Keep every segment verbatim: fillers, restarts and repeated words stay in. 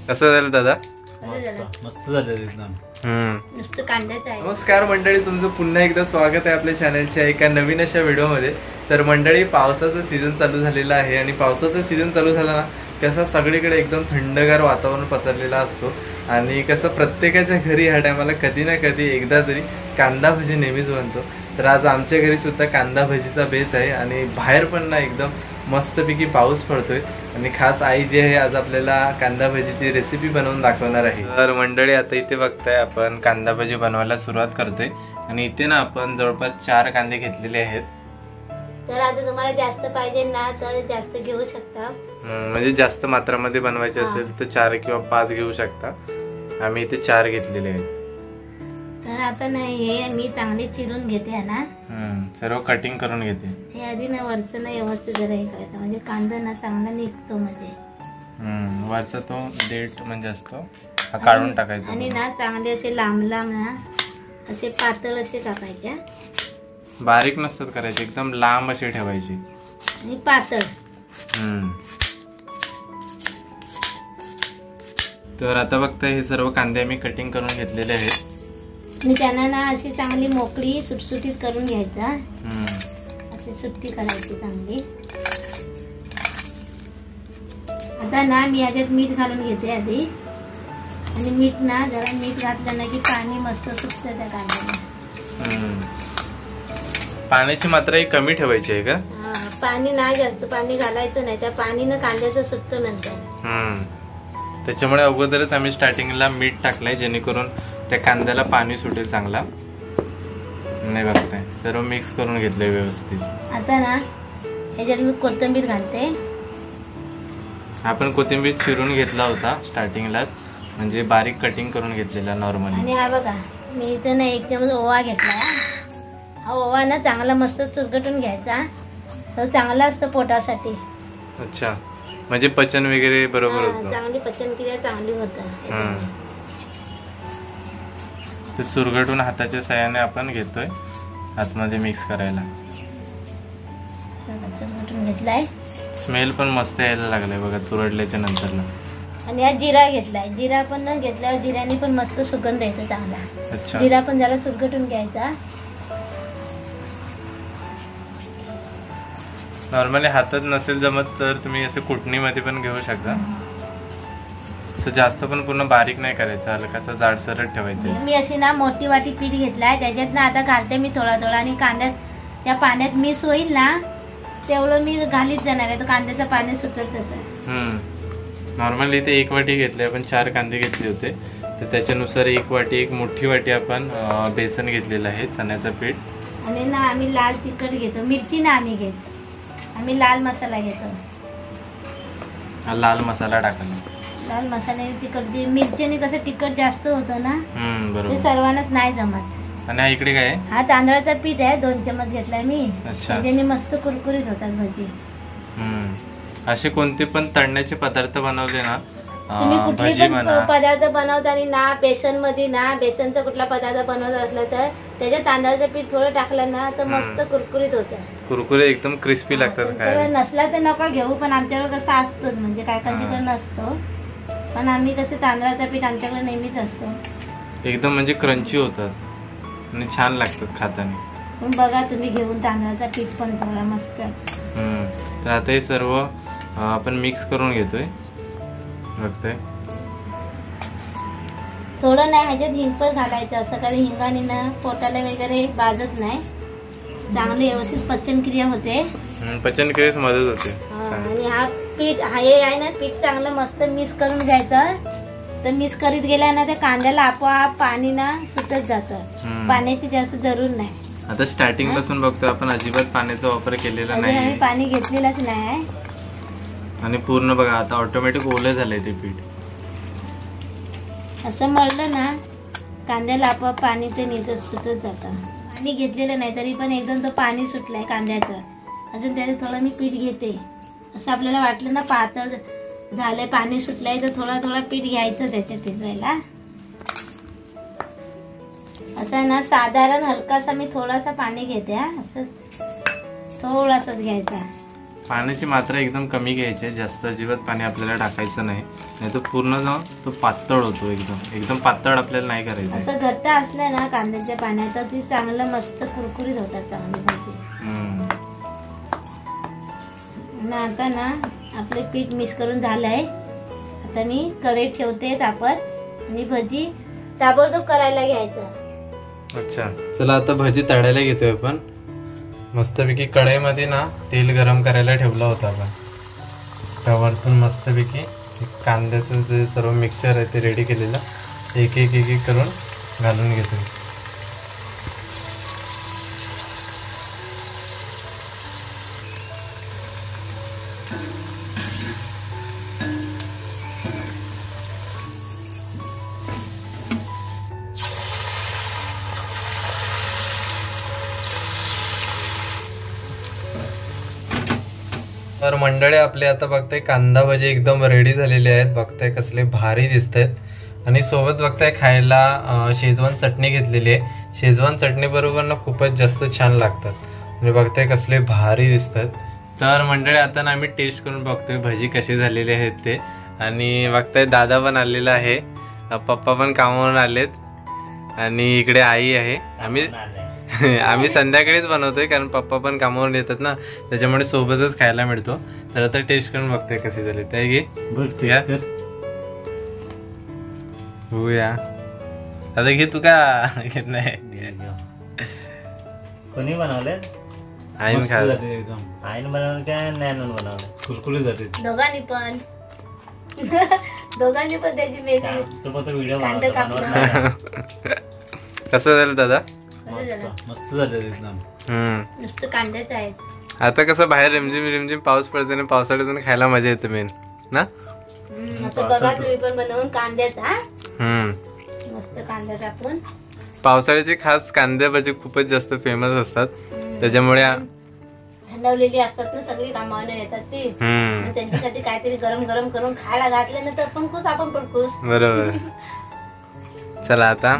कसं झालं दादा? मस्त झालं एकदम. नुसतं कांद्याचं आहे. नमस्कार मंडळी, तुमचं पुन्हा एकदा स्वागत आहे आपल्या चॅनलच्या एका नवीन अशा व्हिडिओमध्ये. तर मंडळी, पावसाचं सीझन चालू झालेलं आहे आणि पावसाचं सीझन चालू झाला ना कसं सगळीकडे एकदम थंडगार वातावरण पसरलेला असतो आणि कसं प्रत्येकाच्या घरी ह्या टायमाला कधी ना कधी एकदा तरी कांदा भजी नेहमीच बनतो. तर आज आमच्या घरी सुद्धा कांदा भजीचा बेत आहे आणि बाहेर पण ना एकदम मस्तपैकी पाऊस पडतोय आणि खास आई जी आहे आज आपल्याला कांदा भजीची रेसिपी बनवून दाखवणार आहे. तर मंडळी, आता इथे बघताय आपण कांदा भजी बनवायला सुरुवात करतोय आणि इथे ना आपण जवळपास चार कांदे घेतलेले आहेत. तर आता तुम्हाला जास्त पाहिजे ना तर जास्त घेऊ शकता, म्हणजे जास्त मात्रामध्ये बनवायचे असेल तर चार किंवा पाच घेऊ शकता. आम्ही इथे चार घेतलेले आहेत. तर आता ना हे मी चांगले चिरून घेते ना, सर्व कटिंग करून घेते. हे आधी ना वरचं ना व्यवस्थित जरा हे करायचं म्हणजे कांदा ना चांगला निघतो. म्हणजे वरचा तो देठ म्हणजे असतो हा काढून टाकायचा आणि ना चांगले असे लांब लांब ना असे पातळ असे टाकायचे. बारीक नसतात करायचे, एकदम लांब असे ठेवायचे आणि पातळ. तर आता बघता हे सर्व कांदे मी कटिंग करून घेतलेले आहेत आणि त्यांना ना अशी चांगली मोकळी सुटसुटीत करून घ्यायचा. अशी सुट्टी करायची चांगली. आता ना मी याच्यात मीठ घालून घेते आधी आणि मीठ ना जरा मीठ घातलं ना की पाणी मस्त सुटतं त्या कांद्याला. पाण्याची मात्रा ही कमी ठेवायची आहे का? पाणी नाही जास्त पाणी घालायचं नाही, त्या पाणीनं कांद्याचं सुटतं नंतर. त्याच्यामुळे अगोदरच आम्ही स्टार्टिंगला मीठ टाकलंय जेणेकरून त्या कांद्याला पाणी सुटेल चांगला. नाही बघताय सर्व मिक्स करून घेतलंय व्यवस्थित. आता ना ह्याच्यात मी कोथिंबीर घालते. आपण कोथिंबीर चिरून घेतला होता स्टार्टिंगलाच, म्हणजे बारीक कटिंग करून घेतलेला नॉर्मली. आणि हा बघा मी इथं ना एक चमच ओवा घेतला. हा ओवा ना चांगला मस्त चुरगटून घ्यायचा, तर चांगला असतं पोटासाठी. अच्छा, म्हणजे पचन वगैरे बरोबर होतं, चांगली पचन क्रिया चांगली होतं. ते चुरगटून हाताच्या साहाय्याने आपण घेतोय आतमध्ये मिक्स करायला. चुरगटून घेतलाय. स्मेल पण मस्त यायला लागलाय बघा चुरडल्याच्या नंतरला. आणि हा जिरा घेतलाय. जिरा पण ना घेतल्यावर जिऱ्याने पण मस्त सुगंध येतो चांगला. अच्छा, जिरा पण जरा चुरगटून घ्यायचा. नॉर्मली हातात नसेल जमत तर तुम्ही असं कुटणीमध्ये पण घेऊ शकता. असं जास्त पण पूर्ण बारीक नाही करायचं, हलकासा जाडसरट ठेवायचं. मी अशी ना मोठी वाटी पीठ घेतलाय, त्याच्यात ना आता घालते मी थोडा थोडा आणि कांद्यात त्या पाण्यात मिक्स होईल ना तेवढं मी घालीत जाणार आहे. तर कांद्याचं पाणी सुटत तसं. नॉर्मली इथे एक वाटी घेतली, आपण चार कांदे घेतले होते तर त्याच्यानुसार एक वाटी एक मोठी वाटी आपण बेसन घेतलेलं आहे चण्याचं पीठ. आणि ना आम्ही लाल तिखट घेतो, मिरची ना आम्ही घेतो, आम्ही लाल मसाला घेतो. लाल मसाला टाकायला. लाल मसाल्याने तिखट, मिरचीने कसं तिखट जास्त होतं ना, बरोबर, ते सर्वांनाच नाही जमत. आणि हा इकडे काय? हा तांदळाचा पीठ आहे, दोन चमच घेतलाय मी. अच्छा, त्याच्याने मस्त कुरकुरीत होतात भजी. असे कोणते पण तळण्याचे पदार्थ बनवले ना, तुम्ही कुठले पण पदार्थ बनवताना ना बेसन मध्ये ना बेसनचा कुठला पदार्थ बनवत असला तर त्याच्यात तांदळाचं पीठ थोडं टाकलं ना तर मस्त कुरकुरीत होतं. कुरकुरे एकदम क्रिस्पी लागतात. नसला तर नका घेऊ, पण आमच्याकडे कसं असतोच, म्हणजे काय कधीकडे नसतो, पण आम्ही कसं तांदळाचं पीठ आमच्याकडे नेहमीच असतो. एकदम म्हणजे क्रंची होतात आणि छान लागतात खाताना. पण बघा तुम्ही घेऊन तांदळाचा पीठ पण थोडा मस्त. तर आता हे सर्व आपण मिक्स करून घेतोय. बघताय थोडं नाही ह्याच्यात हिंग पण घालायचं असतं, कारण हिंगाने ना पोटाला वगैरे बाजत नाही, चांगली व्यवस्थित पचन क्रिया होते. पचन क्रियेस मदत होते. आणि हा पीठ हे आहे ना पीठ चांगलं मस्त मिक्स करून घ्यायचं. तर मिक्स करीत गेल्या ना त्या कांद्याला आपोआप पाणी ना सुटत जातं, पाण्याची जास्त जरूर नाही. आता स्टार्टिंग पासून बघतो आपण अजिबात पाण्याचा वापर केलेला नाही, आम्ही पाणी घेतलेलंच नाही. आणि पूर्ण बघा आता ऑटोमॅटिक ओलं झालंय ते पीठ. असं मळलं ना कांद्याला आपोआप पाणी ते नीटच सुटत जातं. पाणी घेतलेलं नाही तरी पण एकदम तो पाणी सुटलाय कांद्याचं. अजून त्याचं थोडं मी पीठ घेते. असं आपल्याला वाटलं ना पातळ झालंय, पाणी सुटलंय, तर थोडा थोडा पीठ घ्यायचं त्याच्यात भिजवायला. असं ना साधारण हलकासा मी थोडासा पाणी घेते. हा असं थोडासाच घ्यायचा. पाण्याची मात्रा एकदम कमी घ्यायची आहे, जास्त अजिबात पाणी आपल्याला टाकायचं नाही, नाही तर पूर्ण जाऊन तो पातळ होतो. एकदम एकदम पातळ आपल्याला नाही करायचं. असं घट्ट असलं ना कांद्याच्या पाण्यात तर ती चांगलं मस्त कुरकुरीत होतात चांगली भाजी. ना आता ना आपले पीठ मिक्स करून झालंय. आता मी कढई ठेवते तापत आणि भजी ताबडतोब करायला घ्यायचं. अच्छा चला आता भजी तळायला घेतोय आपण. मस्तपैकी कढईमध्ये ना तेल गरम करायला ठेवला होता आपण. त्यावरतून मस्तपैकी कांद्याचं जे सर्व मिक्सचर आहे ते रेडी केलेलं एक एक एक एक करून घालून घेतोय. तर मंडळी आपले आता बघताय कांदा भजी एकदम रेडी झालेले आहेत. बघताय कसले भारी दिसत आहेत आणि सोबत बघताय खायला शेजवान चटणी घेतलेली आहे. शेजवान चटणी बरोबर ना खूपच जास्त छान लागतात म्हणजे बघताय कसले भारी दिसत आहेत. तर मंडळी आता ना आम्ही टेस्ट करून बघतोय भजी कशी झालेली आहेत ते. आणि बघताय दादा पण आलेला आहे, पप्पा पण कामावरून आलेत आणि इकडे आई आहे. आम्ही आम्ही संध्याकाळीच बनवतोय कारण पप्पा पण कामावरून येतात ना, त्याच्यामुळे सोबतच खायला मिळतो. तर आता टेस्ट करून बघतोय कशी झाली ते. घे बघ होया आता घे. तू का घेत नाही? कोणी बनवले? आईन खाल्लं. आईन बनवलं काय नॅनून बनवलं? कुरकुरीत झाले दोघांनी पण. दोघांनी पण त्याची व्हिडिओ कसं झालं दादा? मस्त झाले एकदम. नुसतं कांद्याच आहेत. आता कसं बाहेर रिमझिम रिमझिम पाऊस पडते ना, पावसाळ्यातून खायला मजा येते मेन ना. असं बघा तुम्ही पण बनवून कांद्याचा मस्त कांदा टाकून. पावसाळ्याची खास कांद्या भजी खूपच जास्त फेमस असतात, त्याच्यामुळे थंडवलेली असतात ना सगळी कामावर येतात ती, त्यांच्यासाठी काहीतरी गरम गरम करून खायला घातले ना तर पण खुश आपण पण खुश. बरोबर. चला आता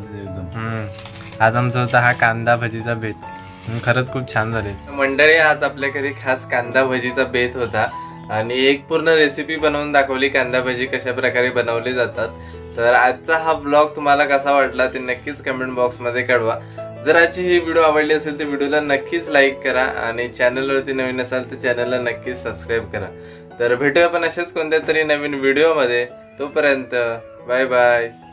आज आमचा होता हा कांदा भजीचा बेत. खरंच खूप छान झाले मंडळी. आज आपल्या घरी खास कांदा भजीचा बेत होता आणि एक पूर्ण रेसिपी बनवून दाखवली कांदा भजी कशा प्रकारे बनवली जातात. तर आजचा हा ब्लॉग तुम्हाला कसा वाटला ते नक्कीच कमेंट बॉक्स मध्ये कळवा. जर आजची ही व्हिडिओ आवडली असेल तर व्हिडिओला नक्कीच लाईक करा आणि चॅनलवरती नवीन असाल तर चॅनलला नक्कीच सबस्क्राईब करा. तर भेटूया पण अशाच कोणत्या तरी नवीन व्हिडिओ मध्ये. तोपर्यंत बाय बाय.